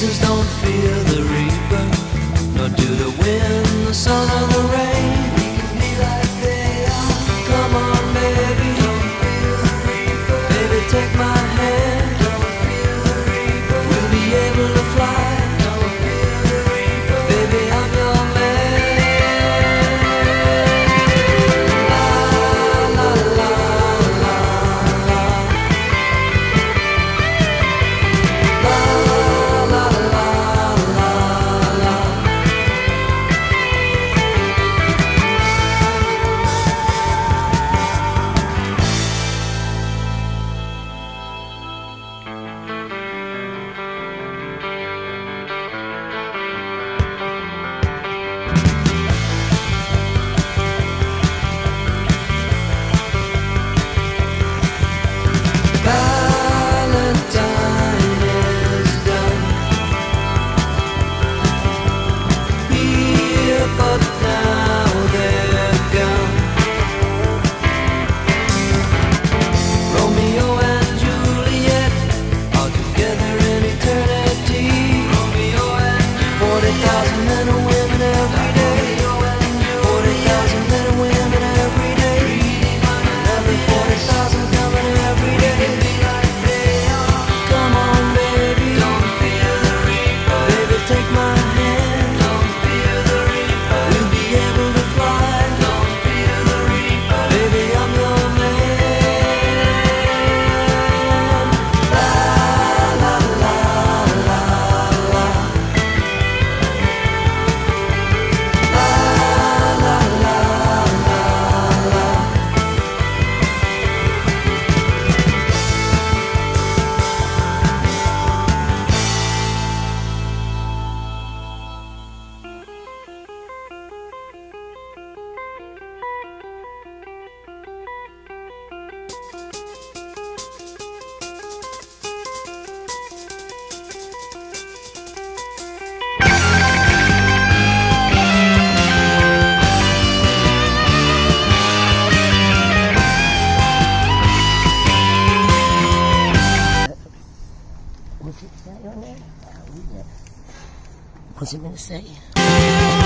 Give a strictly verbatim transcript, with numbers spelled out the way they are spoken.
Jesus don't fear the reaper, nor do the wind, the sun, or the rain. We can be like they are. Come on, baby, don't fear the reaper. Baby, take my hand, don't fear the reaper. We'll be able to fly, don't fear the reaper. Baby, I'm your What's it gonna say?